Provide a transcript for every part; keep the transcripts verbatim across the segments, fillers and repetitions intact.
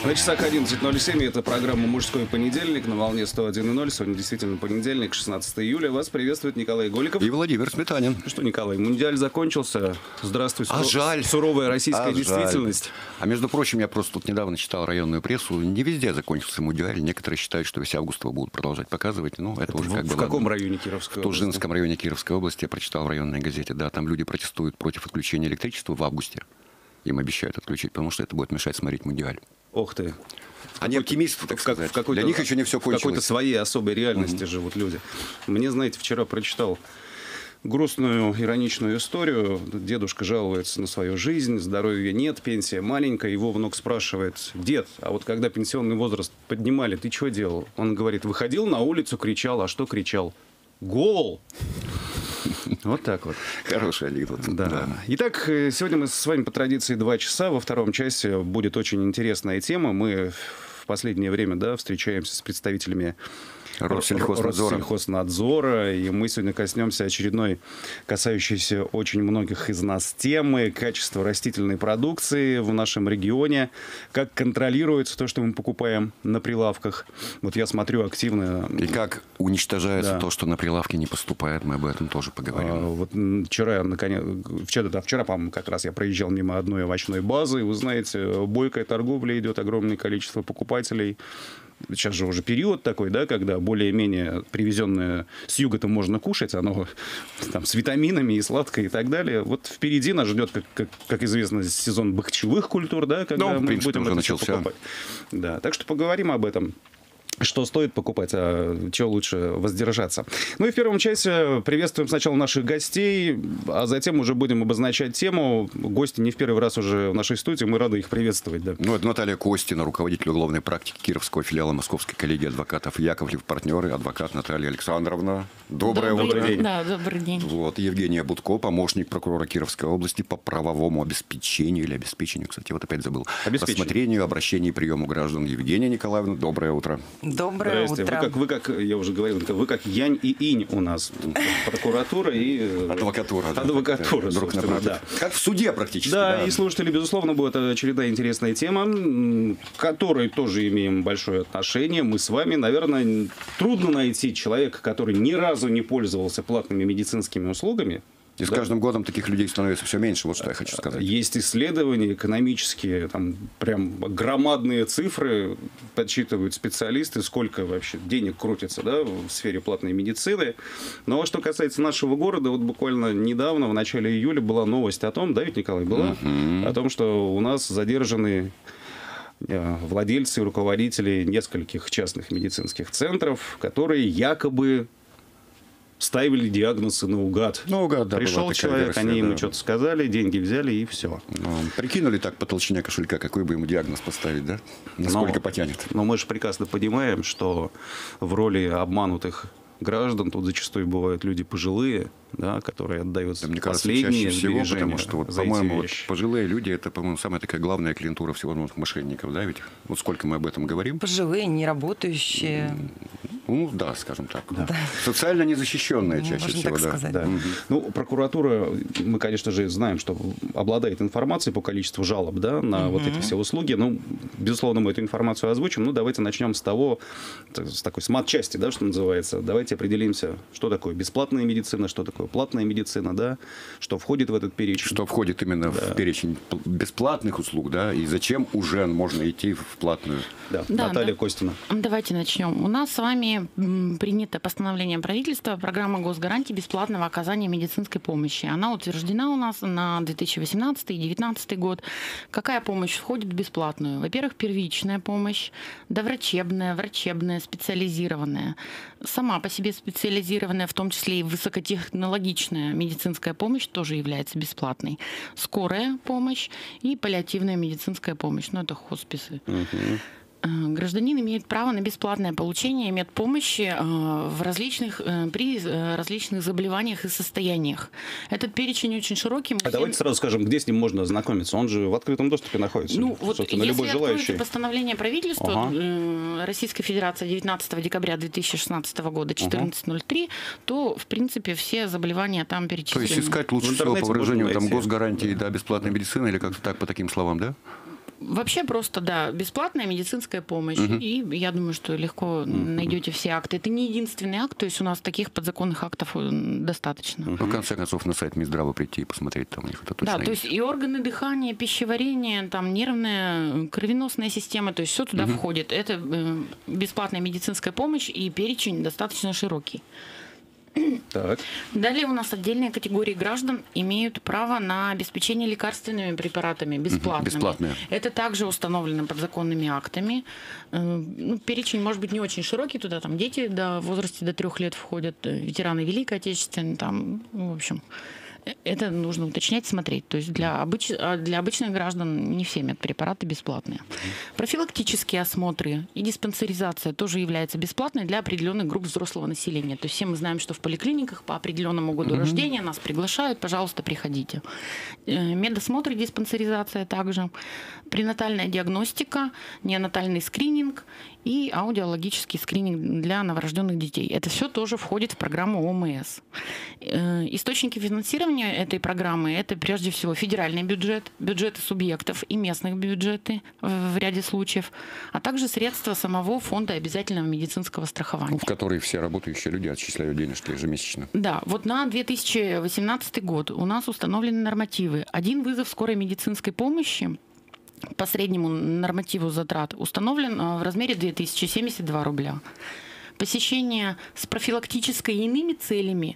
На часах одиннадцать ноль семь, это программа «Мужской понедельник» на волне сто один и ноль. Сегодня действительно понедельник, шестнадцатое июля. Вас приветствует Николай Голиков. И Владимир Сметанин. Ну что, Николай, мундиаль закончился. Здравствуй, а суров... жаль. суровая российская а действительность. Жаль. А между прочим, я просто тут недавно читал районную прессу. Не везде закончился мундиаль. Некоторые считают, что весь август его будут продолжать показывать. Ну, это, это уже в, как в бы... В каком ладно. районе Кировской области? В области? Тужинском районе Кировской области. Я прочитал в районной газете. Да, там люди протестуют против отключения электричества в августе. Им обещают отключить, потому что это будет мешать смотреть мундиаль. Ох ты. Они оптимисты, так сказать. В Для них еще не все кончилось. В какой-то своей особой реальности mm-hmm. живут люди. Мне, знаете, вчера прочитал грустную, ироничную историю. Дедушка жалуется на свою жизнь, здоровья нет, пенсия маленькая. Его внук спрашивает: дед, а вот когда пенсионный возраст поднимали, ты что делал? Он говорит: выходил на улицу, кричал. А что кричал? Гол! Вот так вот. Хороший анекдот. Да. Да. Итак, сегодня мы с вами по традиции два часа. Во втором часе будет очень интересная тема. Мы в последнее время, да, встречаемся с представителями Россельхознадзора. Россельхознадзора. И мы сегодня коснемся очередной, касающейся очень многих из нас темы: качество растительной продукции в нашем регионе, как контролируется то, что мы покупаем на прилавках. Вот я смотрю активно. И как уничтожается да. то, что на прилавке не поступает. Мы об этом тоже поговорим. А, вот вчера, наконец, вчера, да, вчера, по-моему, как раз я проезжал мимо одной овощной базы. И вы знаете, бойкая торговля идет, огромное количество покупателей. Сейчас же уже период такой, да, когда более-менее привезенное с юга-то можно кушать, оно там с витаминами и сладкое и так далее. Вот впереди нас ждет, как, как, как известно, сезон бахчевых культур, да, когда ну, мы принципе, будем уже это начался. покупать. Да, так что поговорим об этом. Что стоит покупать, а чего лучше воздержаться. Ну и в первом часе приветствуем сначала наших гостей, а затем уже будем обозначать тему. Гости не в первый раз уже в нашей студии, мы рады их приветствовать. Да. Ну, это Наталья Костина, руководитель уголовной практики Кировского филиала Московской коллегии адвокатов Яковлев партнеры, адвокат Наталья Александровна. Доброе добрый утро. День. Да, добрый день. Вот, Евгения Будко, помощник прокурора Кировской области по правовому обеспечению, или обеспечению, кстати, вот опять забыл, рассмотрению, обращению и приему граждан. Евгения Николаевна, доброе утро. Доброе утро. Вы как, вы как, я уже говорил, вы как янь и инь у нас. Прокуратура и... Адвокатура. Адвокатура, да, друг напротив. Да. Как в суде практически. Да, да, и слушатели, безусловно, будет очередная интересная тема, к которой тоже имеем большое отношение. Мы с вами, наверное, трудно найти человека, который ни разу не пользовался платными медицинскими услугами. И с да? каждым годом таких людей становится все меньше, вот что я хочу сказать. Есть исследования экономические, там прям громадные цифры подсчитывают специалисты, сколько вообще денег крутится, да, в сфере платной медицины. Но что касается нашего города, вот буквально недавно, в начале июля, была новость о том, да, ведь, Николай, была? Uh-huh. О том, что у нас задержаны владельцы и руководители нескольких частных медицинских центров, которые якобы ставили диагнозы наугад. Наугад, да. Пришел человек, версия, они ему да. что-то сказали, деньги взяли и все. Ну, прикинули так по толщине кошелька, какой бы ему диагноз поставить, да? Насколько но, потянет. Но мы же прекрасно понимаем, что в роли обманутых граждан тут зачастую бывают люди пожилые, да, которые отдают да, мне последние кажется, чаще всего, потому что, вот, по-моему, вот, пожилые люди, это, по-моему, самая такая главная клиентура всевозможных мошенников, да, ведь вот сколько мы об этом говорим. Пожилые, неработающие. Ну, да, скажем так. Да. Социально незащищенные чаще Можно всего, так да. сказать. да. Угу. Ну, прокуратура, мы, конечно же, знаем, что обладает информацией по количеству жалоб, да, на угу. вот эти все услуги. Ну, безусловно, мы эту информацию озвучим. Ну, давайте начнем с того, с такой с матчасти, да, что называется. Давайте определимся, что такое бесплатная медицина, что такое платная медицина, да, что входит в этот перечень. Что входит именно да. в перечень бесплатных услуг, да, и зачем уже можно идти в платную. Да, да Наталья да. Костина. Давайте начнем. У нас с вами принято постановление правительства программа госгарантии бесплатного оказания медицинской помощи. Она утверждена у нас на две тысячи восемнадцатый — две тысячи девятнадцатый год. Какая помощь входит в бесплатную? Во-первых, первичная помощь, доврачебная, врачебная, специализированная. Сама по себе специализированная, в том числе и высокотехнологичная медицинская помощь тоже является бесплатной. Скорая помощь и паллиативная медицинская помощь. Ну, это хосписы. Угу. Гражданин имеет право на бесплатное получение медпомощи в различных, при различных заболеваниях и состояниях. Этот перечень очень широкий. А всем... давайте сразу скажем, где с ним можно ознакомиться. Он же в открытом доступе находится. Ну, вот собственно, если любой желающий. постановление правительства ага. Российской Федерации девятнадцатого декабря две тысячи шестнадцатого года четырнадцать ноль три, ага. то, в принципе, все заболевания там перечислены. То есть искать лучше всего по выражению там госгарантии, да, бесплатной медицины или как-то так по таким словам, да? Вообще просто, да, бесплатная медицинская помощь. Угу. И я думаю, что легко угу. найдете все акты. Это не единственный акт, то есть у нас таких подзаконных актов достаточно. Ну, в конце концов, на сайт Минздрава прийти и посмотреть, там у них это точно Да, то есть и органы дыхания, пищеварения, там нервная, кровеносная система, то есть все туда угу. входит. Это бесплатная медицинская помощь, и перечень достаточно широкий. Так. Далее у нас отдельные категории граждан имеют право на обеспечение лекарственными препаратами бесплатными. Бесплатные. Это также установлено подзаконными актами. Ну, перечень может быть не очень широкий, туда там дети до, в возрасте до трех лет входят, ветераны Великой Отечественной, там, в общем... Это нужно уточнять, смотреть. То есть для, обыч... для обычных граждан не все медпрепараты бесплатные. Профилактические осмотры и диспансеризация тоже являются бесплатной для определенных групп взрослого населения. То есть все мы знаем, что в поликлиниках по определенному году mm-hmm. рождения нас приглашают, пожалуйста, приходите. Медосмотр и диспансеризация также. Пренатальная диагностика, неонатальный скрининг и аудиологический скрининг для новорожденных детей. Это все тоже входит в программу ОМС. Источники финансирования этой программы – это прежде всего федеральный бюджет, бюджеты субъектов и местных бюджеты в ряде случаев, а также средства самого фонда обязательного медицинского страхования. В который все работающие люди отчисляют денежки ежемесячно. Да, вот на две тысячи восемнадцатый год у нас установлены нормативы. Один вызов скорой медицинской помощи по среднему нормативу затрат установлен в размере две тысячи семьдесят два рубля. Посещение с профилактической и иными целями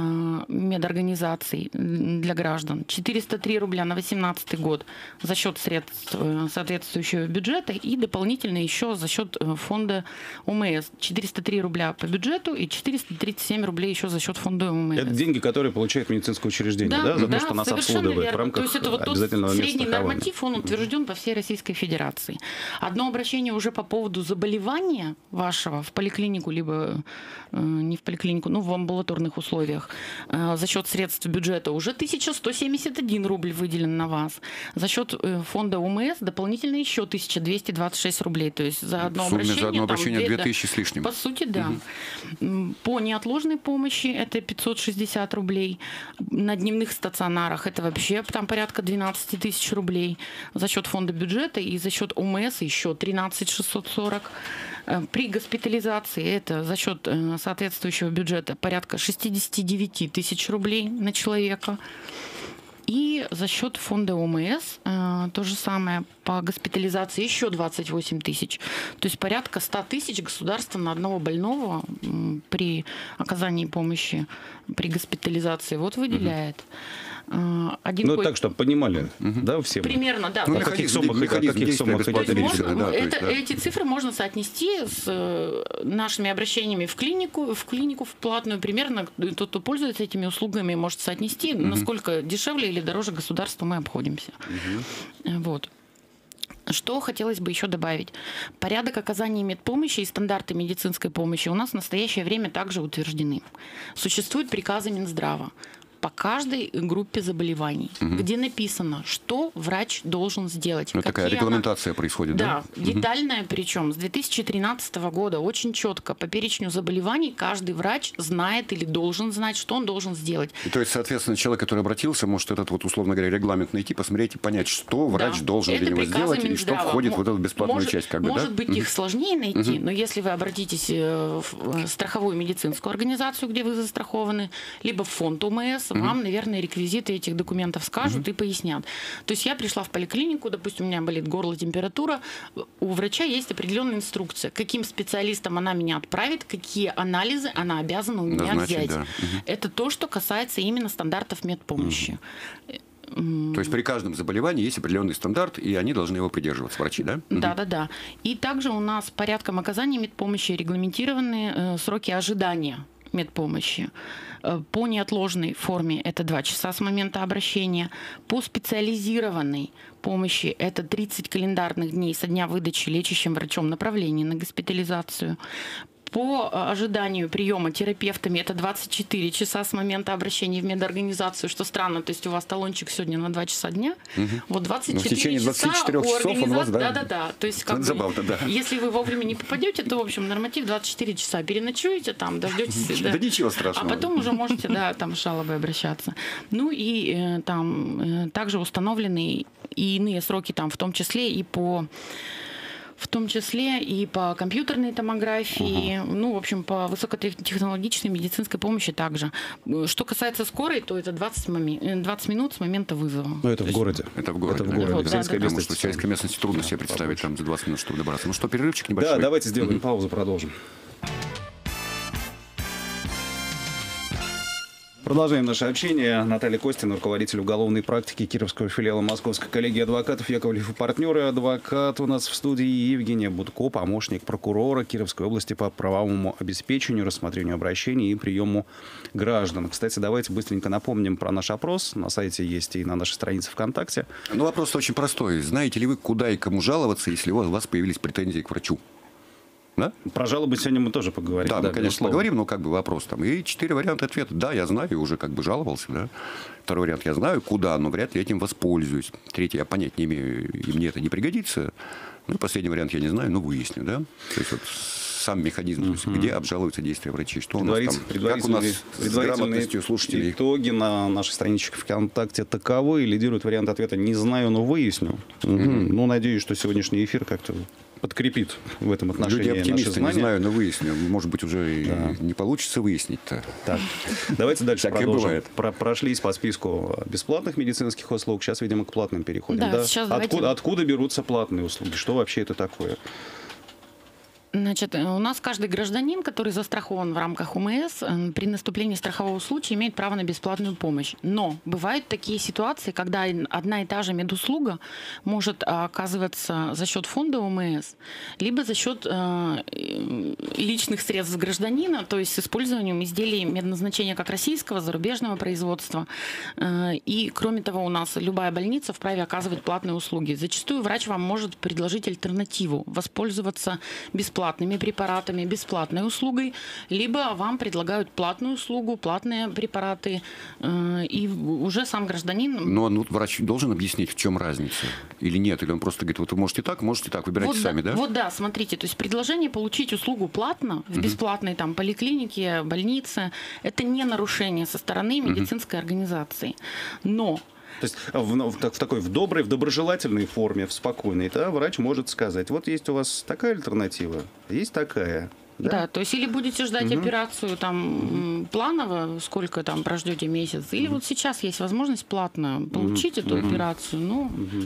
медорганизаций для граждан четыреста три рубля на две тысячи восемнадцатый год за счет средств соответствующего бюджета и дополнительно еще за счет фонда ОМС. четыреста три рубля по бюджету и четыреста тридцать семь рублей еще за счет фонда ОМС. Это деньги, которые получает медицинское учреждение, да, да, за да, то, что нас обслуживает верно. в рамках То есть это вот обязательного тот средний медстрахования. норматив, он утвержден по всей Российской Федерации. Одно обращение уже по поводу заболевания вашего в поликлинику, либо э, не в поликлинику, но в амбулаторных условиях, за счет средств бюджета уже тысяча сто семьдесят один рубль выделен на вас. За счет фонда ОМС дополнительно еще тысяча двести двадцать шесть рублей. То есть за одно сумме обращение... за одно обращение две тысячи с лишним. По сути, да. Угу. По неотложной помощи это пятьсот шестьдесят рублей. На дневных стационарах это вообще там порядка двенадцать тысяч рублей. За счет фонда бюджета и за счет ОМС еще тринадцать тысяч шестьсот сорок. При госпитализации это за счет соответствующего бюджета порядка шестьдесят девять тысяч рублей на человека. И за счет фонда ОМС э, то же самое по госпитализации еще двадцать восемь тысяч. То есть порядка ста тысяч государство на одного больного м, при оказании помощи при госпитализации вот выделяет. Один ну, кой... так, чтобы понимали, угу. да, все. Примерно, да. Ну, о каких суммах, о каких суммах идет речь? Можно, да, это, есть, да. Эти цифры можно соотнести с нашими обращениями в клинику, в клинику в платную. Примерно тот, кто пользуется этими услугами, может соотнести, угу. насколько дешевле или дороже государству мы обходимся. Угу. Вот. Что хотелось бы еще добавить? Порядок оказания медпомощи и стандарты медицинской помощи у нас в настоящее время также утверждены. Существуют приказы Минздрава по каждой группе заболеваний, угу. где написано, что врач должен сделать. Ну, такая регламентация она... происходит, да? Да, детальная, угу. причем с две тысячи тринадцатого года очень четко по перечню заболеваний каждый врач знает или должен знать, что он должен сделать. И, то есть, соответственно, человек, который обратился, может этот вот, условно говоря, регламент найти, посмотреть и понять, что врач да. должен это для него сделать Минздрава. и что входит М- в эту бесплатную может, часть. Как бы, может да? быть, угу. их сложнее найти, угу. но если вы обратитесь в страховую медицинскую организацию, где вы застрахованы, либо в фонд ОМС, угу. вам, наверное, реквизиты этих документов скажут угу. и пояснят. То есть я пришла в поликлинику, допустим, у меня болит горло, температура, у врача есть определенная инструкция, каким специалистам она меня отправит, какие анализы она обязана у меня Назначить, взять. Да. Угу. Это то, что касается именно стандартов медпомощи. Угу. То есть при каждом заболевании есть определенный стандарт, и они должны его придерживаться, врачи, да? Да, да, да. И также у нас порядком оказания медпомощи регламентированы э, сроки ожидания медпомощи. По неотложной форме это два часа с момента обращения. По специализированной помощи это тридцать календарных дней со дня выдачи лечащим врачом направления на госпитализацию. По ожиданию приема терапевтами это двадцать четыре часа с момента обращения в медорганизацию, что странно, то есть у вас талончик сегодня на два часа дня, угу. вот двадцать четыре в течение двадцати четырёх часа часов он у вас, да? Да, да, да. То есть, как бы, забавно, да. если вы вовремя не попадете, то, в общем, норматив двадцать четыре часа. Переночуете там, дождетесь. Да ничего страшного. А потом уже можете, да, там с жалобой обращаться. Ну и там также установлены и иные сроки там, в том числе и по... В том числе и по компьютерной томографии, угу. ну, в общем, по высокотехнологичной медицинской помощи также. Что касается скорой, то это двадцать, момен... двадцать минут с момента вызова. Но это в городе. Это в городе. Это в городе. Вот, да, да, Потому что в сельской местности трудно себе представить там за двадцать минут, чтобы добраться. Ну что, перерывчик небольшой? Да, давайте сделаем угу. паузу, продолжим. Продолжаем наше общение. Наталья Костина, руководитель уголовной практики Кировского филиала Московской коллегии адвокатов Яковлев и партнеры. Адвокат у нас в студии Евгения Будко, помощник прокурора Кировской области по правовому обеспечению, рассмотрению обращений и приему граждан. Кстати, давайте быстренько напомним про наш опрос. На сайте есть и на нашей странице ВКонтакте. Ну, вопрос очень простой. Знаете ли вы, куда и кому жаловаться, если у вас появились претензии к врачу? Да? Про жалобы сегодня мы тоже поговорим. Да, да, мы, конечно, безусловно. поговорим, но как бы вопрос там. И четыре варианта ответа. Да, я знаю, и уже как бы жаловался. Да. Второй вариант, я знаю, куда, но вряд ли этим воспользуюсь. Третий, я понять не имею, и мне это не пригодится. Ну, последний вариант, я не знаю, но выясню. Да? То есть вот сам механизм, то есть, uh-huh. где обжалуются действия врачей, что у нас там, как у нас с грамотностью слушателей. Итоги на нашей страничке ВКонтакте таковы. Лидирует вариант ответа «не знаю, но выясню». Угу. Uh-huh. Ну, надеюсь, что сегодняшний эфир как-то подкрепит в этом отношении Люди оптимисты, наши не знаю, но выясню. Может быть, уже да. и не получится выяснить-то. Так, давайте дальше так продолжим. Про прошлись по списку бесплатных медицинских услуг. Сейчас, видимо, к платным переходим. Да, да? Сейчас откуда, давайте... откуда берутся платные услуги? Что вообще это такое? Значит, у нас каждый гражданин, который застрахован в рамках УМС, при наступлении страхового случая имеет право на бесплатную помощь. Но бывают такие ситуации, когда одна и та же медуслуга может оказываться за счет фонда УМС, либо за счет э, личных средств гражданина, то есть с использованием изделий медназначения как российского, зарубежного производства. Э, и, кроме того, у нас любая больница вправе оказывать платные услуги. Зачастую врач вам может предложить альтернативу, воспользоваться бесплатно платными препаратами, бесплатной услугой, либо вам предлагают платную услугу, платные препараты, э, и уже сам гражданин... Но ну, врач должен объяснить, в чем разница? Или нет? Или он просто говорит, вот вы можете так, можете так, выбирайте вот сами, да? Вот да, смотрите, то есть предложение получить услугу платно в бесплатной там поликлинике, больнице, это не нарушение со стороны медицинской uh-huh. организации. Но... То есть в, в, в такой в доброй, в доброжелательной форме, в спокойной, да, врач может сказать, вот есть у вас такая альтернатива, есть такая. Да? Да, то есть или будете ждать угу. операцию там угу. планово, сколько там прождете месяц, или угу. вот сейчас есть возможность платно получить угу. эту угу. операцию, ну... Угу.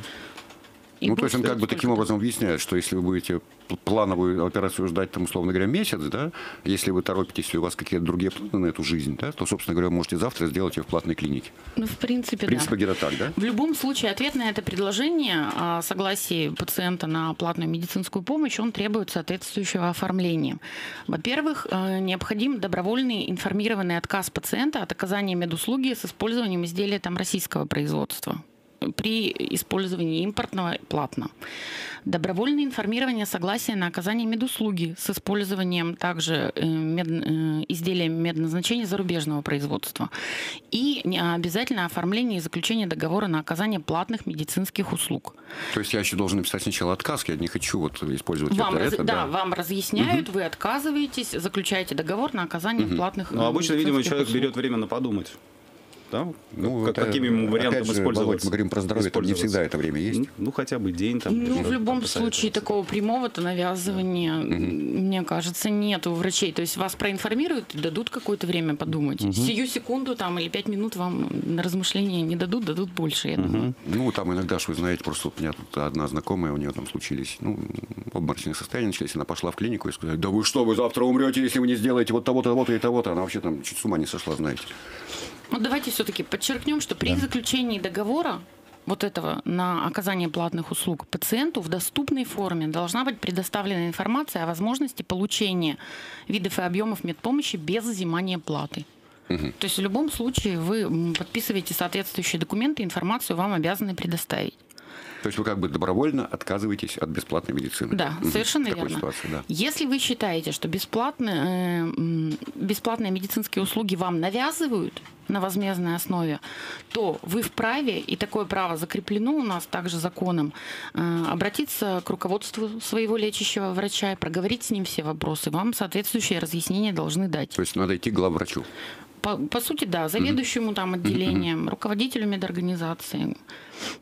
Ну, то есть он как бы таким образом объясняет, что если вы будете плановую операцию ждать, там, условно говоря, месяц, да, если вы торопитесь, если у вас какие-то другие планы на эту жизнь, да, то, собственно говоря, вы можете завтра сделать ее в платной клинике. Ну, в принципе, в принципе да. где-то так, да? В любом случае, ответ на это предложение о согласии пациента на платную медицинскую помощь, он требует соответствующего оформления. Во-первых, необходим добровольный информированный отказ пациента от оказания медуслуги с использованием изделия там, российского производства. При использовании импортного платно. Добровольное информирование согласия на оказание медуслуги с использованием также мед, изделия медназначения зарубежного производства. И обязательно оформление и заключение договора на оказание платных медицинских услуг. То есть я еще должен написать сначала отказ, я не хочу вот использовать вам это, раз, это. Да, да, вам разъясняют, угу. вы отказываетесь, заключаете договор на оказание угу. платных медицинских услуг. Обычно, видимо, человек услуг. берет время на подумать. Да? Ну, как, какими ему вариантами же, использоваться? Володь, мы говорим про здоровье, там не всегда это время есть. Ну, ну хотя бы день. Там, ну, в любом случае, такого прямого-то навязывания, да. мне кажется, нет у врачей. То есть вас проинформируют и дадут какое-то время подумать. Угу. Сию секунду там, или пять минут вам на размышления не дадут, дадут больше, я угу. думаю. Ну, там иногда, что вы знаете, просто вот у меня тут одна знакомая, у нее там случились, ну, обморочные состояния начались, она пошла в клинику и сказала, да вы что, вы завтра умрете, если вы не сделаете вот того-то, того-то и того-то. Она вообще там чуть с ума не сошла, знаете. Ну, давайте все-таки подчеркнем, что при да. заключении договора вот этого на оказание платных услуг пациенту в доступной форме должна быть предоставлена информация о возможности получения видов и объемов медпомощи без взимания платы. Угу. То есть в любом случае вы подписываете соответствующие документы, информацию вам обязаны предоставить. То есть вы как бы добровольно отказываетесь от бесплатной медицины. Да, угу. совершенно верно. Ситуации, да. Если вы считаете, что бесплатные, э, бесплатные медицинские услуги вам навязывают на возмездной основе, то вы вправе, и такое право закреплено у нас также законом, э, обратиться к руководству своего лечащего врача и проговорить с ним все вопросы. Вам соответствующие разъяснения должны дать. То есть надо идти к главврачу? По, по сути, да, заведующему там отделением, mm-hmm. руководителю медорганизации.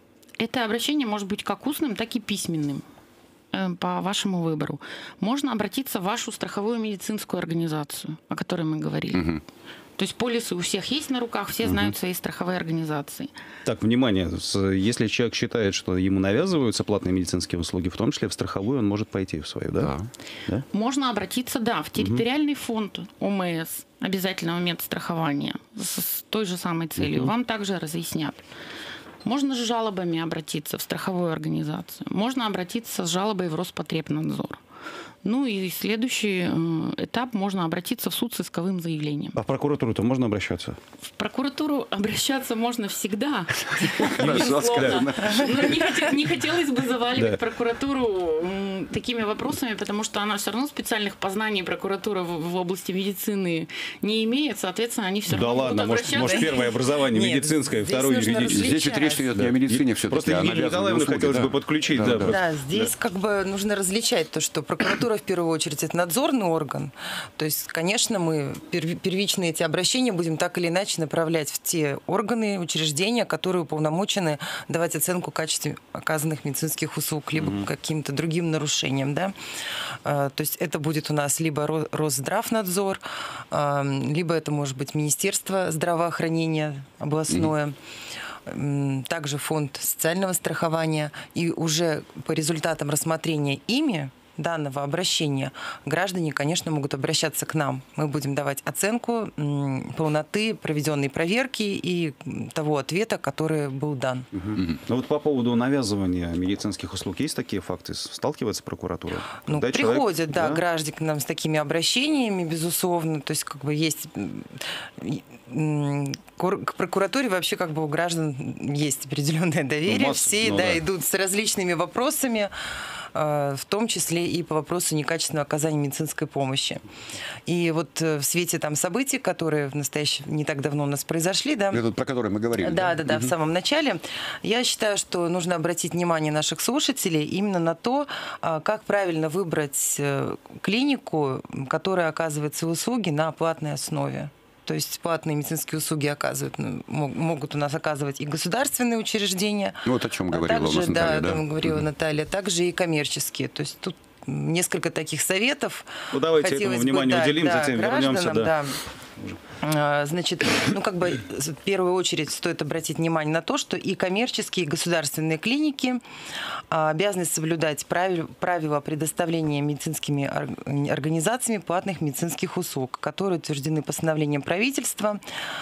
Это обращение может быть как устным, так и письменным по вашему выбору. Можно обратиться в вашу страховую медицинскую организацию, о которой мы говорили. Угу. То есть полисы у всех есть на руках, все угу. знают свои страховые организации. Так, внимание, если человек считает, что ему навязываются платные медицинские услуги, в том числе в страховую, он может пойти в свою, да? Да. да? Можно обратиться, да, в территориальный угу. фонд ОМС, обязательного медстрахования, с той же самой целью. Угу. Вам также разъяснят. Можно с жалобами обратиться в страховую организацию. Можно обратиться с жалобой в Роспотребнадзор. Ну и следующий этап, можно обратиться в суд с исковым заявлением. А в прокуратуру-то можно обращаться? В прокуратуру обращаться можно всегда. Хорошо сказано. Но не хотелось бы заваливать прокуратуру такими вопросами, потому что она все равно специальных познаний прокуратура в области медицины не имеет, соответственно, они все равно будут обращаться. Да ладно, может первое образование медицинское, второе юридическое. Здесь ведь речь идет не о медицине все-таки. Просто Евгению Николаевну хотелось бы подключить. Да, здесь как бы нужно различать то, что прокуратура в первую очередь это надзорный орган. То есть, конечно, мы первичные эти обращения будем так или иначе направлять в те органы, учреждения, которые уполномочены давать оценку качеству оказанных медицинских услуг, либо mm-hmm. каким-то другим нарушениям. Да? То есть это будет у нас либо Росздравнадзор, либо это может быть Министерство здравоохранения областное. Mm-hmm. Также фонд социального страхования. И уже по результатам рассмотрения ими данного обращения граждане, конечно, могут обращаться к нам. Мы будем давать оценку полноты проведенной проверки и того ответа, который был дан. Угу. Ну вот по поводу навязывания медицинских услуг есть такие факты? Сталкивается прокуратура? Ну, Когда приходят, человек, да, да, граждане к нам с такими обращениями, безусловно. То есть, как бы есть... К прокуратуре вообще как бы у граждан есть определенное доверие. Ну, масса, Все ну, да, да. идут с различными вопросами, в том числе и по вопросу некачественного оказания медицинской помощи. И вот в свете там событий, которые в настоящем не так давно у нас произошли, да, это про которые мы говорили. Да, да, да, да угу. в самом начале. Я считаю, что нужно обратить внимание наших слушателей именно на то, как правильно выбрать клинику, которая оказывает свои услуги на платной основе. То есть платные медицинские услуги оказывают, могут у нас оказывать и государственные учреждения. Ну, вот о чем говорила также, у нас Наталья. Да, да, да, говорила mm-hmm. Наталья. Также и коммерческие. То есть тут несколько таких советов. Ну, давайте этому внимание бы, уделим, да, затем гражданам, вернемся. Да. Да. Значит, ну как бы в первую очередь стоит обратить внимание на то, что и коммерческие, и государственные клиники обязаны соблюдать правила предоставления медицинскими организациями платных медицинских услуг, которые утверждены постановлением правительства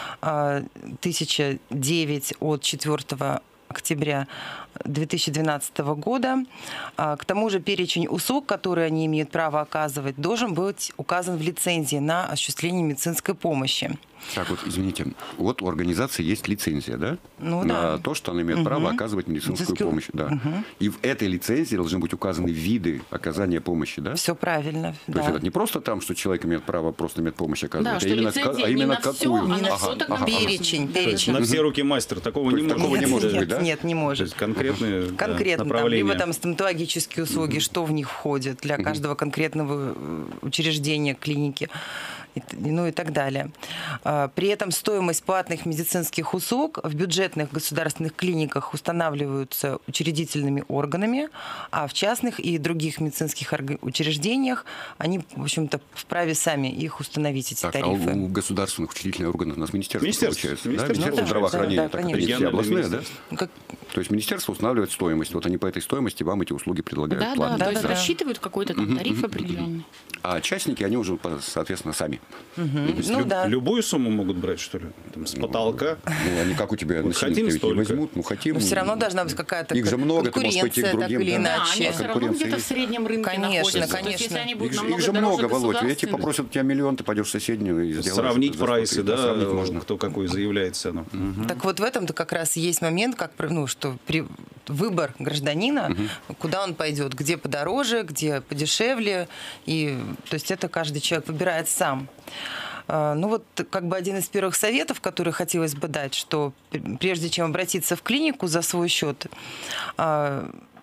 тысяча девять от четвёртого октября две тысячи двенадцатого года. К тому же перечень услуг, которые они имеют право оказывать, должен быть указан в лицензии на осуществление медицинской помощи. Так вот, извините, вот у организации есть лицензия, да? Ну, на да. то, что она имеет угу. право оказывать медицинскую Медицинский... помощь. Да. Угу. И в этой лицензии должны быть указаны виды оказания помощи, да? Все правильно. То да. есть это не просто там, что человек имеет право просто медпомощь оказывать, да, а именно, а именно какую? Все, а на ага, ага, ага. Перечень. перечень. На все руки мастер. Такого не, такого нет, не может нет, быть, да? Нет, не может. То есть конкретные Конкретно, да, там, направления. либо там стоматологические услуги, mm-hmm. что в них входит для mm-hmm. каждого конкретного учреждения, клиники, ну и так далее. При этом стоимость платных медицинских услуг в бюджетных государственных клиниках устанавливаются учредительными органами, а в частных и других медицинских учреждениях они, в общем-то, вправе сами их установить, эти так, тарифы. А у государственных учредительных органов у нас министерство, министерство получается? Министерство, да? Министерство ну, здравоохранения, да, да, так конечно. это все областные, да? Как... То есть министерство устанавливает стоимость. Вот они по этой стоимости вам эти услуги предлагают. Да, платно. да, да, то есть да. рассчитывают какой-то там тариф определенный. А частники, они уже, соответственно, сами. Угу. Ну, люб, да. Любую сумму могут брать, что ли? Там, с потолка? Ну, они как у тебя вот хотим ведь не возьмут, ну хотим. Но все равно должна быть какая-то их же много, ты можешь пойти к другим. Так или да. иначе. Да, они все равно где-то в среднем рынке конечно, находятся. Конечно, То есть, если они будут их, намного их же дороже много, Володь. Эти государственных. попросят у тебя миллион, ты пойдешь в соседнюю и сделаешь. Сравнить прайсы, да, сравнить можно. Кто какой заявляет цену. Угу. Так вот в этом-то как раз есть момент, как, ну, что при выбор гражданина, угу. куда он пойдет, где подороже, где подешевле. И, то есть это каждый человек выбирает сам. Ну вот как бы один из первых советов, который хотелось бы дать, что прежде чем обратиться в клинику за свой счет,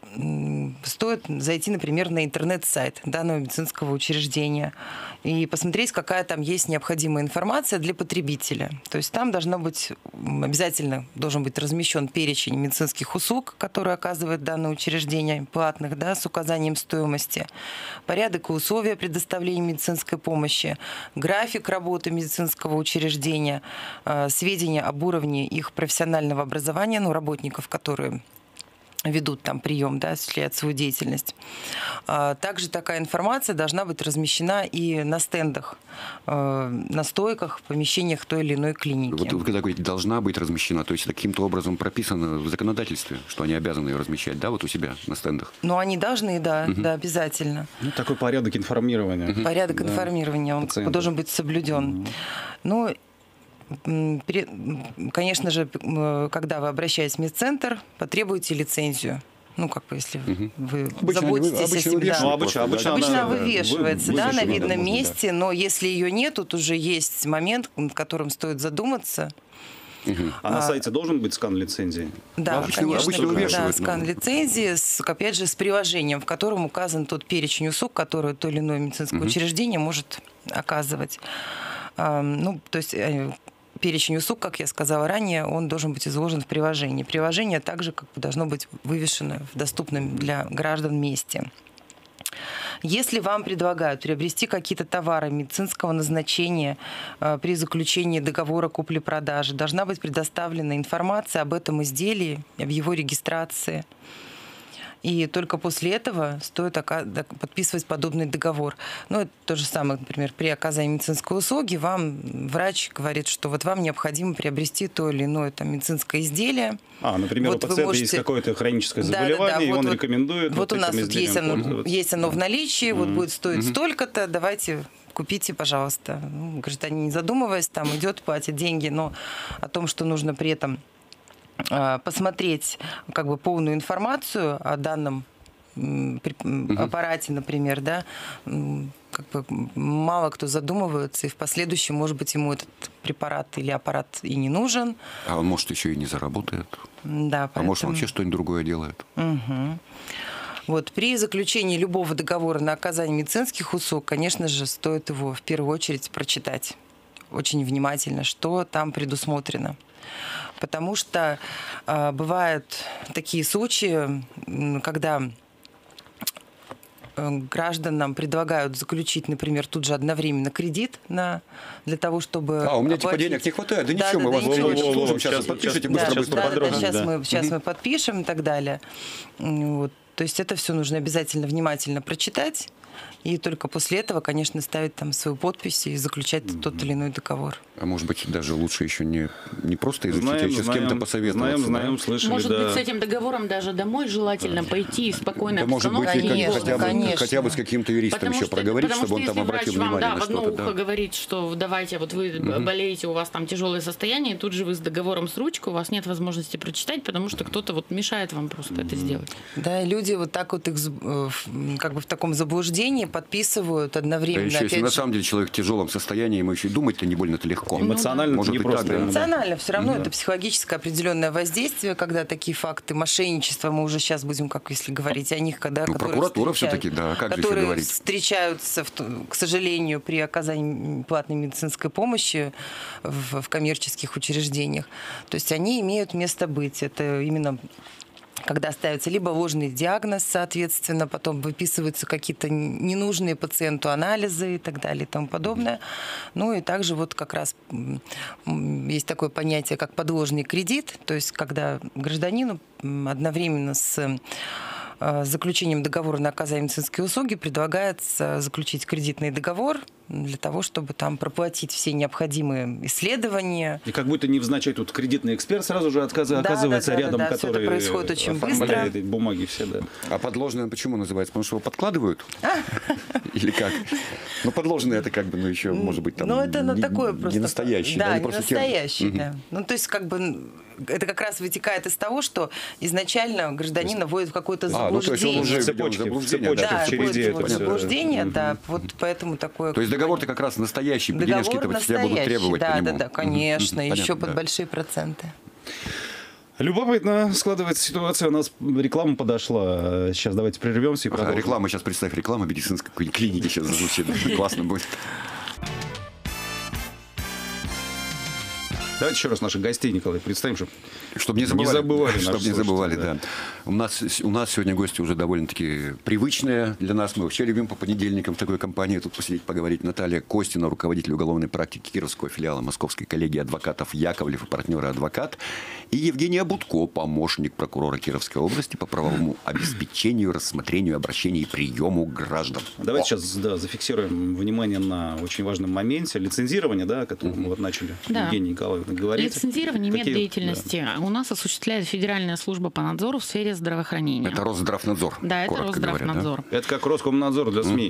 стоит зайти, например, на интернет-сайт данного медицинского учреждения и посмотреть, какая там есть необходимая информация для потребителя. То есть там должно быть, обязательно должен быть размещен перечень медицинских услуг, которые оказывает данное учреждение, платных, да, с указанием стоимости, порядок и условия предоставления медицинской помощи, график работы медицинского учреждения, сведения об уровне их профессионального образования, ну, работников, которые ведут там прием, да, осуществляют свою деятельность. Также такая информация должна быть размещена и на стендах, на стойках, в помещениях той или иной клиники. Вот вы когда говорите, должна быть размещена, то есть каким-то образом прописано в законодательстве, что они обязаны ее размещать, да, вот у себя на стендах? Ну, они должны, да, Угу. да, обязательно. Ну, такой порядок информирования. Порядок Да. информирования, он Пациентов. должен быть соблюден. Мгм. Ну, м, пере- м, конечно же, м, когда вы обращаетесь в медцентр, потребуете лицензию. Ну, как бы, если Мгм. вы Обычно они вы- заботитесь о обычно себе. вывешивают Ну, обычно- просто, да, обычно Обычно она, да, вывешивается, вы- да, на вывешена, видном можно, да. месте, но если ее нет, тут уже есть момент, над которым стоит задуматься. Мгм. А на А, сайте должен быть скан лицензии? Да, Обычно- конечно, обычно да, вывешивают, скан ну. лицензии, с, опять же, с приложением, в котором указан тот перечень услуг, который то или иное медицинское Мгм. учреждение может оказывать. А, ну, то есть э, перечень услуг, как я сказала ранее, он должен быть изложен в приложении. Приложение также как бы должно быть вывешено в доступном для граждан месте. Если вам предлагают приобрести какие-то товары медицинского назначения э, при заключении договора купли-продажи, должна быть предоставлена информация об этом изделии, об его регистрации. И только после этого стоит ока- да, подписывать подобный договор. Ну, это то же самое, например, при оказании медицинской услуги вам врач говорит, что вот вам необходимо приобрести то или иное там, медицинское изделие. А, например, Вот у вы пациента можете- есть какое-то хроническое Да, да, да, заболевание, и вот- он вот- рекомендует Вот, вот у нас этим тут есть изделием оно, пользоваться. есть оно в наличии, вот Мгм. будет стоить Мгм. столько-то, давайте купите, пожалуйста. Ну, гражданин, не задумываясь, там идет, платит деньги, но о том, что нужно при этом а, посмотреть как бы полную информацию о данном м, при- м, аппарате, например, да, м, как бы мало кто задумывается, и в последующем, может быть, ему этот препарат или аппарат и не нужен. А он, может, еще и не заработает. Да, А может, он поэтому- вообще что-нибудь другое делает. Мгм. Вот, при заключении любого договора на оказание медицинских услуг, конечно же, стоит его в первую очередь прочитать очень внимательно, что там предусмотрено. Потому что а, бывают такие случаи, м, когда э, гражданам предлагают заключить, например, тут же одновременно кредит на, для того, чтобы А, у меня типа оплатить. денег не хватает. Да, Да, ничего, да, мы да, вас ничего. денег служим. Во-во-во, Сейчас сейчас- подпишите сейчас- быстро, да, быстро, да, да, да, подробно. сейчас, да. мы, сейчас Мгм. мы подпишем и так далее. М, Вот. То есть это все нужно обязательно внимательно прочитать. И только после этого, конечно, ставить там свою подпись и заключать тот или иной договор. А может быть, даже лучше еще не, не просто изучить, а Знаем, еще с кем-то знаем, посоветоваться. знаем, знаем, да? слышали, Может да. быть, с этим договором даже домой желательно пойти и спокойно Да, может быть, и как- Конечно, хотя, бы, конечно. хотя бы с каким-то юристом Потому еще что- проговорить, потому чтобы он что там если обратил врач вам, внимание да, на в одно что-то. ухо Да. говорит, что давайте, вот вы Мгм. болеете, у вас там тяжелое состояние, и тут же вы с договором с ручкой, у вас нет возможности прочитать, потому что кто-то вот мешает вам просто это сделать. Да, и люди вот так вот их з- э, в- как бы в таком заблуждении подписывают Да одновременно. еще, если опять на же, самом деле человек в тяжелом состоянии, ему еще и думать-то не больно-то легко. Эмоционально Может это и так, непросто. да. ему, да. эмоционально все равно это психологическое определенное воздействие, когда такие факты мошенничества, мы уже сейчас будем, как если говорить о них, когда Ну, которые прокуратура встречают- все-таки, да, как же еще которые говорить? встречаются, в т- к сожалению, при оказании платной медицинской помощи в, в коммерческих учреждениях. То есть они имеют место быть. Это именно когда ставится либо ложный диагноз, соответственно, потом выписываются какие-то ненужные пациенту анализы и так далее и тому подобное. Ну и также вот как раз м, м, есть такое понятие, как подложный кредит, то есть когда гражданину м, одновременно с э, заключением договора на оказание медицинских услуг предлагается заключить кредитный договор для того, чтобы там проплатить все необходимые исследования. И как будто невзначай тут кредитный эксперт сразу же отказа- Да, оказывается да, да, рядом, да, да, всё это который происходит очень оформляет быстро. эти бумаги все, да. А подложное почему называется? Потому что его подкладывают? Или как? Ну, подложное это как бы, ну, еще, может быть, там Ну, это ну, не, такое не просто. настоящий. Да, не не просто термин. настоящий, Мгм. да. Ну, то есть, как бы, м, это как раз вытекает из того, что изначально гражданина вводит в какое-то А, ну, то есть он заблуждение. уже В введен в цепочке, в заблуждение, цепочке, да? Да, в череде вводит его в это всё. заблуждение, Мгм. да, вот поэтому такое... То есть договор-то как раз настоящий, Договор денежки-то вот тебя будут настоящий, требовать да, по да, нему. да, конечно, Мгм. еще Понятно, под да. большие проценты. Любопытно складывается ситуация. У нас реклама подошла. Сейчас давайте прервемся и Ага, продолжим. реклама, сейчас представь, реклама медицинской какой-нибудь клиники сейчас зазвучит. Классно будет. Давайте еще раз наших гостей, Николай, представим, чтобы Чтобы не забывали. Не забывали наши Чтобы не забывали, слушатели, да. У нас, у нас сегодня гости уже довольно-таки привычные для нас. Мы вообще любим по понедельникам в такой компании тут посидеть, поговорить. Наталья Костина, руководитель уголовной практики Кировского филиала Московской коллегии адвокатов Яковлев и партнеры адвокат. И Евгения Будко, помощник прокурора Кировской области по правовому обеспечению, рассмотрению, обращению и приему граждан. Давайте О. сейчас да, зафиксируем внимание на очень важном моменте лицензирования, да, о котором мы вот начали, Да. Евгения Николаевна, говорить. Лицензирование Какие- меддеятельности у нас осуществляет Федеральная служба по надзору в сфере здравоохранения. Это Росздравнадзор. Да, это коротко говоря, да? Росздравнадзор. да? Это как Роскомнадзор для СМИ.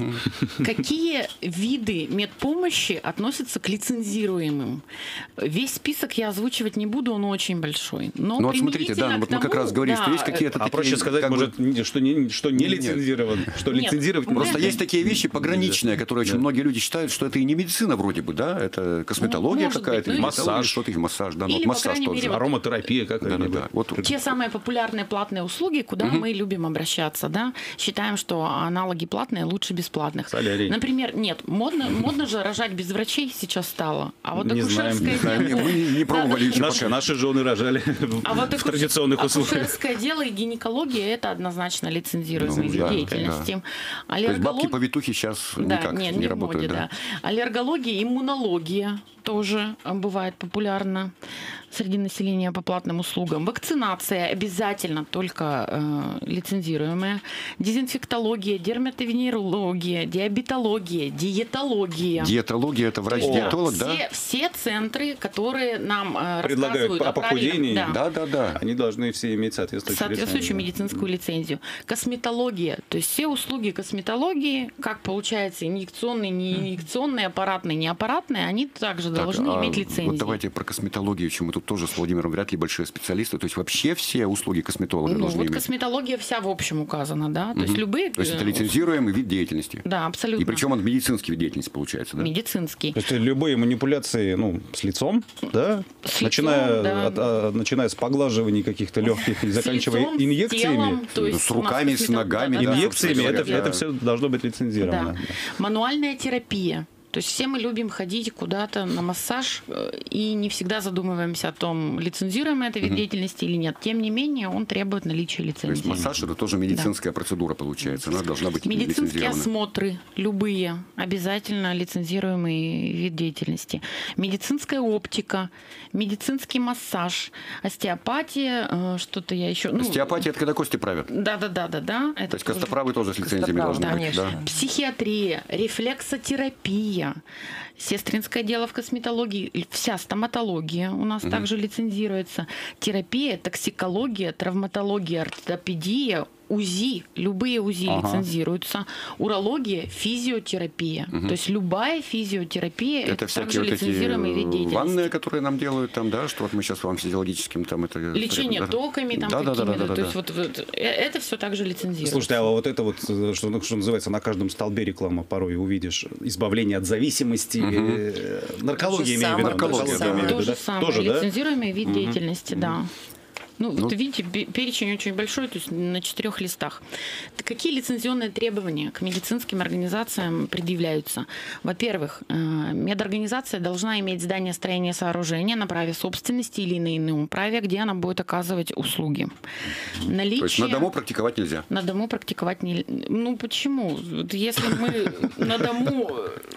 Какие виды медпомощи относятся к лицензируемым? Весь список я озвучивать не буду, он очень большой. Но Ну вот смотрите, да, ну вот мы как раз говорили, что есть какие-то А такие... проще сказать, как бы, может, не- что не, что не Нет. лицензирован, что Нет. лицензировать Просто Просто можно. есть такие вещи пограничные, которые очень многие люди считают, что это и не медицина вроде бы, да, это косметология может какая-то, быть, или ну, массаж, массаж. что-то, или массаж, да, ну, Или, вот по массаж крайней тот мере, же. вот Ароматерапия какая-нибудь. Да-да-да. Вот те самые популярные платные услуги, куда мы любим обращаться, да, считаем, что аналоги платные лучше бесплатных. Солярий. Например, нет, модно, модно же рожать без врачей сейчас стало, а вот Не знаем, акушерское не знаем. дело- Мы не пробовали еще Наши, пока. наши жены рожали А вот в акуш- традиционных условиях. акушерское дело и гинекология это однозначно лицензируемый Ну, вид да, деятельности. То есть Аллерголог- бабки-повитухи сейчас Да, никак нет, не, не в работают, моде, да? да. Аллергология, иммунология тоже э, бывает популярна среди населения по платным услугам. Вакцинация обязательно только э, лицензируемая. Дезинфектология, дерматовенерология, диабетология, диетология. Диетология – это врач-диетолог, да? все, все центры, которые нам э, Предлагают рассказывают о правильном- похудении. да, Да-да-да. Они должны все иметь соответствующую соответствующую лицензию. медицинскую лицензию. Косметология, то есть все услуги косметологии, как получается инъекционные, неинъекционные, аппаратные, неаппаратные, они также Так, должны а иметь лицензию. Вот давайте про косметологию, чем мы тут тоже с Владимиром вряд ли большие специалисты. То есть вообще все услуги косметолога Ну, должны вот иметь. косметология вся в общем указана, да, то есть любые... То есть это э, лицензируемый вид деятельности. Да, абсолютно. И причем он медицинский вид деятельности получается, да? Медицинский. То есть любые манипуляции, ну, с лицом, да, С начиная, лицом, да. от- а, начиная с поглаживаний каких-то легких и С заканчивая лицом, с инъекциями. телом, то есть С у нас руками, с космето- ногами, да, да, да. Инъекциями, собственно это, говоря, это да. все должно быть лицензировано. Да. Мануальная терапия. То есть все мы любим ходить куда-то на массаж э, и не всегда задумываемся о том, лицензируем это вид деятельности или нет. Тем не менее, он требует наличия То есть лицензии. массаж – это тоже медицинская процедура получается. Она должна быть Медицинские лицензирована. осмотры, любые, обязательно лицензируемый вид деятельности. Медицинская оптика, медицинский массаж, остеопатия, э, что-то я еще... ну, Остеопатия – это когда кости правят. Да, да, да, да, да. Это То есть тоже- костоправы тоже с лицензиями Костоправы, должны быть. конечно. Да. Психиатрия, рефлексотерапия, сестринское дело в косметологии, вся стоматология у нас также лицензируется. Терапия, токсикология, травматология, ортопедия, УЗИ, любые УЗИ Ага. лицензируются. Урология, физиотерапия. То есть любая физиотерапия это, Это также всякие вот эти лицензируемый вид деятельности. ванны, которые нам делают там, да, что вот мы сейчас вам физиологическим там это... Лечение да. токами там Да, да, да, какими-то. да, да, То да. есть вот, вот, э, это все также лицензируется. Слушайте, а вот это вот, э, что, ну, что называется, на каждом столбе реклама порой увидишь избавление от зависимости, э, наркология, То же имею в виду. самое, то же наркология, самое. имею в То виду, же да? самое. Тоже, да? Лицензируемый вид деятельности, да. Ну, Ну, вот видите, бе- перечень очень большой, то есть на четырех листах. Так какие лицензионные требования к медицинским организациям предъявляются? Во-первых, э, медорганизация должна иметь здание, строение, сооружение на праве собственности или на ином праве, где она будет оказывать услуги. Наличие... То есть на дому практиковать нельзя. На дому практиковать не... Ну, почему? Вот если мы на дому...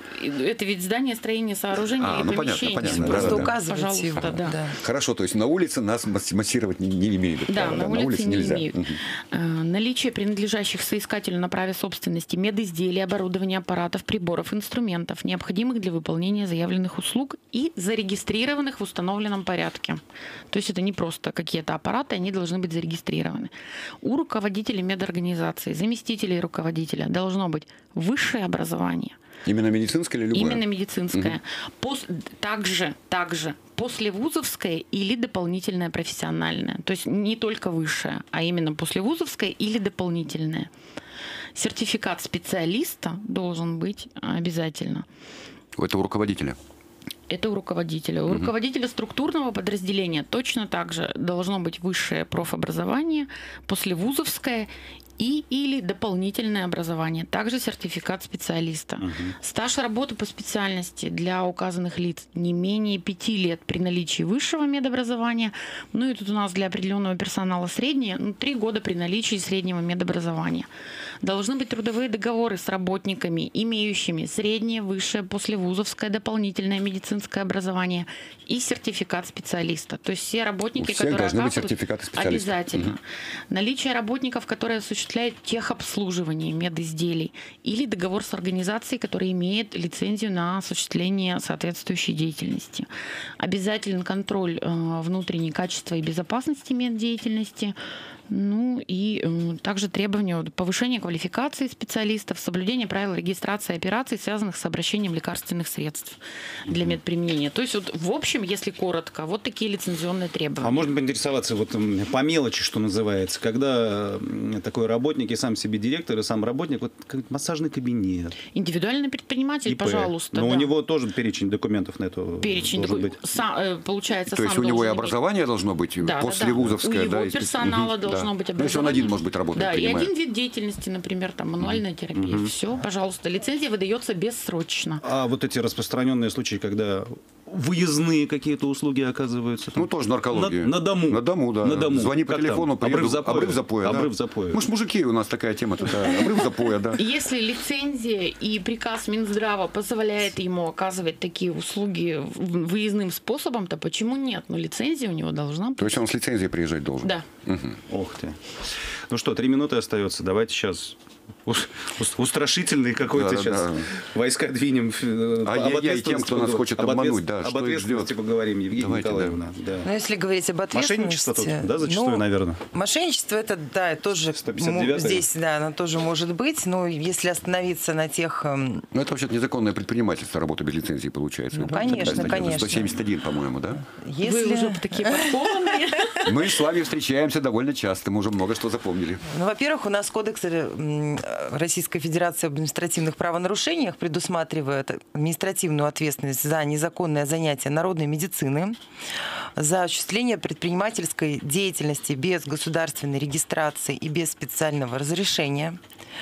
Это ведь здание, строение, сооружение А, и ну, понятно, помещение. понятно, Просто да-да-да. указывайте Пожалуйста, его. да. Хорошо, то есть на улице нас масс- массировать не, не имеют. Да, права, на улице, не нельзя. имеют. Мгм. Э, Наличие принадлежащих соискателю на праве собственности медизделий, оборудования, аппаратов, приборов, инструментов, необходимых для выполнения заявленных услуг и зарегистрированных в установленном порядке. То есть это не просто какие-то аппараты, они должны быть зарегистрированы. У руководителей медорганизации, заместителей руководителя должно быть высшее образование. Именно медицинское или любое? Именно медицинское. Пос- также, также послевузовское или дополнительное профессиональное. То есть не только высшее, а именно послевузовское или дополнительное. Сертификат специалиста должен быть обязательно. У этого руководителя. Это у руководителя. У Мгм. руководителя структурного подразделения точно так же должно быть высшее профобразование, послевузовское и или дополнительное образование, также сертификат специалиста. Мгм. Стаж работы по специальности для указанных лиц не менее пяти лет при наличии высшего медобразования. Ну и тут у нас для определенного персонала среднее, ну, три года при наличии среднего медобразования. Должны быть трудовые договоры с работниками, имеющими среднее, высшее, послевузовское, дополнительное медицинское образование и сертификат специалиста. То есть все работники, У всех которые должны быть оказывают- сертификаты специалиста. Обязательно. Мгм. Наличие работников, которые осуществляют техобслуживание медизделий или договор с организацией, которая имеет лицензию на осуществление соответствующей деятельности. Обязателен контроль э, внутренней качества и безопасности меддеятельности. Ну и э, также требования вот, повышения квалификации специалистов, соблюдение правил регистрации операций, связанных с обращением лекарственных средств для медприменения. То есть вот в общем, если коротко, вот такие лицензионные требования. А можно поинтересоваться вот м, по мелочи, что называется, когда м, такой работник и сам себе директор, и сам работник, вот как массажный кабинет, Индивидуальный предприниматель, ИП. пожалуйста. Но да. у него тоже перечень документов на это Перечень должен такой, быть. сам, э, получается, То есть сам у него и должен иметь. образование должно быть, Да, да, послевузовское, да. У его и специ- персонала Мгм, должно да. быть Ну, если он образование. один, может быть, работает, Да, и понимаю. один вид деятельности, например, там мануальная терапия. Все, пожалуйста. Лицензия выдается бессрочно. А вот эти распространенные случаи, когда выездные какие-то услуги оказываются. там, Ну, тоже наркология. На, на дому. На дому, да. На дому. Звони по Как там? телефону, приеду. Обрыв запоя. Обрыв запоя, да. Обрыв запоя. Мы ж мужики, у нас такая тема. Да. Обрыв запоя, да. Если лицензия и приказ Минздрава позволяет ему оказывать такие услуги в- выездным способом, то почему нет? Но лицензия у него должна быть. То есть он с лицензией приезжать должен? Да. Ох ты. Ну что, три минуты остается. Давайте сейчас устрашительный какой-то Да, да, сейчас да. войска двинем. э, Ай-яй-яй, об ответственности тем, кто нас поговорим. хочет Об обмануть, ответ- да, Об что их ответственности ждет. поговорим, Евгения Давайте, да. Николаевна. Да. Но если говорить об ответственности... Мошенничество тут, да, зачастую, ну, наверное? Мошенничество, это, да, тоже сто пятьдесят девятая. м, здесь, да, оно тоже может быть, но если остановиться на тех... эм, Ну, это вообще незаконное предпринимательство, работа без лицензии получается. Ну, Да, конечно, такая статья, конечно. сто семьдесят один, по-моему, да? Если... Вы уже такие подкованные. Мы с вами встречаемся довольно часто, мы уже много что запомнили. Ну, во-первых, у нас Кодекс м, Российской Федерации об административных правонарушениях предусматривает административную ответственность за незаконное занятие народной медицины, за осуществление предпринимательской деятельности без государственной регистрации и без специального разрешения.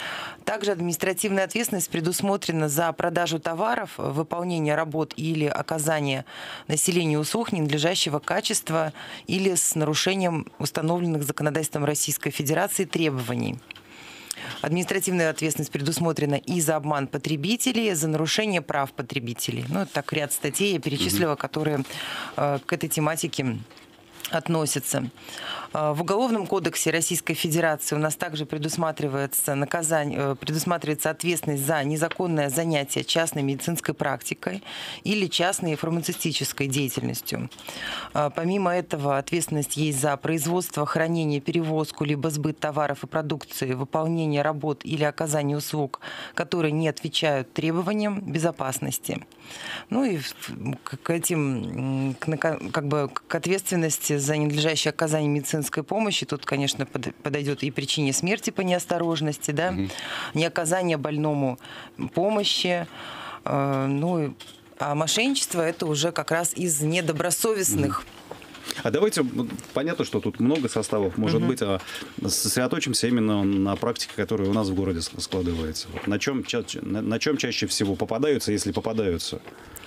Также административная ответственность предусмотрена за продажу товаров, выполнение работ или оказание населению услуг ненадлежащего качества или с нарушением установленных законодательством Российской Федерации требований. Административная ответственность предусмотрена и за обман потребителей, за нарушение прав потребителей. Ну, это так ряд статей я перечислила, которые э, к этой тематике относятся. В Уголовном кодексе Российской Федерации у нас также предусматривается наказание, предусматривается ответственность за незаконное занятие частной медицинской практикой или частной фармацевтической деятельностью. Помимо этого, ответственность есть за производство, хранение, перевозку либо сбыт товаров и продукции, выполнение работ или оказание услуг, которые не отвечают требованиям безопасности. Ну и к этим, как бы, к ответственности за ненадлежащее оказание медицинской помощи тут, конечно, подойдет и причине смерти по неосторожности, да, угу. неоказание больному помощи, э, ну, а мошенничество это уже как раз из недобросовестных. Угу. А давайте, понятно, что тут много составов, может угу. быть, а сосредоточимся именно на практике, которая у нас в городе складывается. На чем, ча- на чем чаще всего попадаются, если попадаются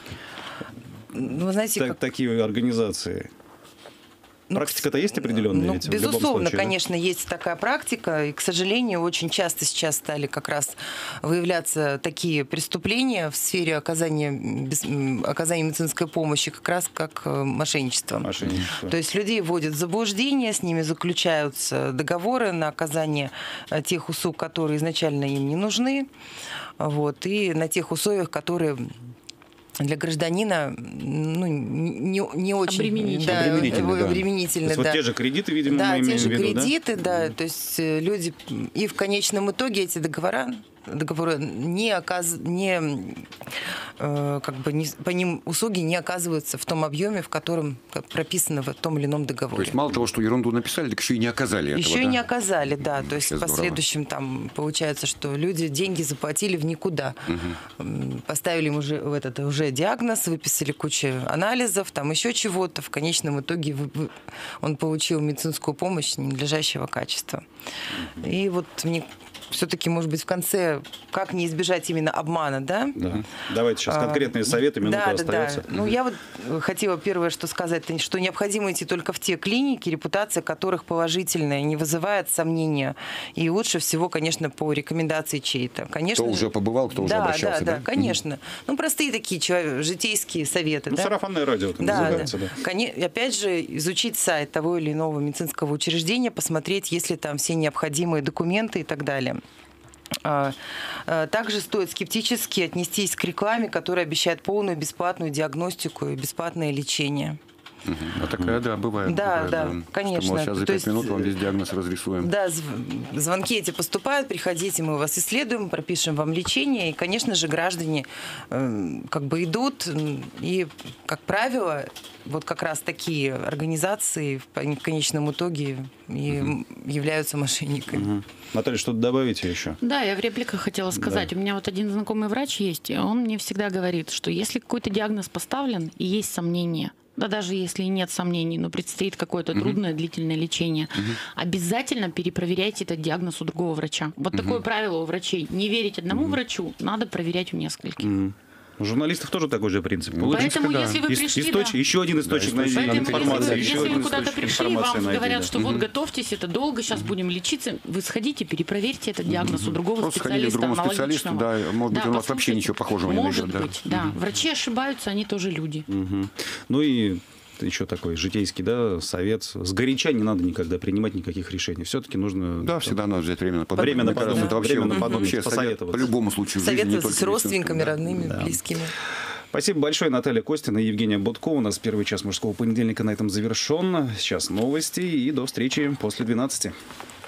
ну, знаете, так, как... такие организации? Ну, практика-то есть определенная? Ну, ведь, безусловно, случае, конечно, да? Есть такая практика. И, к сожалению, очень часто сейчас стали как раз выявляться такие преступления в сфере оказания, без, оказания медицинской помощи, как раз как мошенничество. Мошенничество. То есть людей вводят в заблуждение, с ними заключаются договоры на оказание тех услуг, которые изначально им не нужны, вот, и на тех условиях, которые... для гражданина ну, не, не очень обременительно. Да, обременительно, да. обременительно, то есть да. вот те же кредиты, видимо, да, мы те имеем же в виду, кредиты, да? да, то есть люди и в конечном итоге эти договора договора не оказ... не, э, как бы не, по ним услуги не оказываются в том объеме, в котором прописано в том или ином договоре. То есть мало того, что ерунду написали, так еще и не оказали этого, Еще да? и не оказали, да. То есть в Здорово. последующем там получается, что люди деньги заплатили в никуда. Угу. Поставили им уже, в этот, уже диагноз, выписали кучу анализов, там еще чего-то. В конечном итоге он получил медицинскую помощь ненадлежащего качества. Угу. И вот мне все-таки, может быть, в конце, как не избежать именно обмана, да? Да. Давайте сейчас конкретные советы, минута да, остается. Да, да. Ну, я вот хотела первое, что сказать, что необходимо идти только в те клиники, репутация которых положительная, не вызывает сомнения. И лучше всего, конечно, по рекомендации чьей-то. Конечно, кто уже побывал, кто уже да, обращался, да? Да, да, конечно. Mm-hmm. Ну, простые такие человек, житейские советы. Ну, да? Сарафанное радио там да, называется, да. да. И опять же, изучить сайт того или иного медицинского учреждения, посмотреть, есть ли там все необходимые документы и так далее. Также стоит скептически отнестись к рекламе, которая обещает полную бесплатную диагностику и бесплатное лечение. Угу. А такая, да, бывает. Да, бывает, да, да, конечно. Что, мол, сейчас за То пять есть, минут вам весь диагноз разрисуем. Да, звонки эти поступают, приходите, мы вас исследуем, пропишем вам лечение. И, конечно же, граждане э, как бы идут. И, как правило, вот как раз такие организации в конечном итоге и угу. являются мошенниками. Угу. Наталья, что-то добавите еще? Да, я в репликах хотела сказать. Да. У меня вот один знакомый врач есть, и он мне всегда говорит, что если какой-то диагноз поставлен и есть сомнения, да даже если и нет сомнений, но предстоит какое-то uh-huh. трудное, длительное лечение, uh-huh. обязательно перепроверяйте этот диагноз у другого врача. Вот uh-huh. такое правило у врачей. Не верить одному uh-huh. врачу, надо проверять у нескольких. Uh-huh. У журналистов тоже такой же принцип. Поэтому, да. если вы пришли... Источ... Да. Еще один источник да, найдите информации. Если вы, если вы куда-то пришли, вам найти, говорят, да. что угу. вот готовьтесь, это долго, сейчас будем лечиться, вы сходите, перепроверьте этот диагноз угу. у другого Просто специалиста, к другому специалисту, да, может быть, да, у вас вообще ничего похожего не найдет. Может быть, да. да. Угу. Врачи ошибаются, они тоже люди. Угу. Ну и еще такой житейский, да, совет. Сгоряча не надо никогда принимать никаких решений. Все-таки нужно... Да, всегда надо взять время на подумать. Время на подумать. Это вообще, время на подумать, вообще совет по любому случаю. Советоваться с родственниками, родными, да. близкими. Спасибо большое, Наталья Костина и Евгения Будко. У нас первый час мужского понедельника на этом завершен. Сейчас новости и до встречи после двенадцати.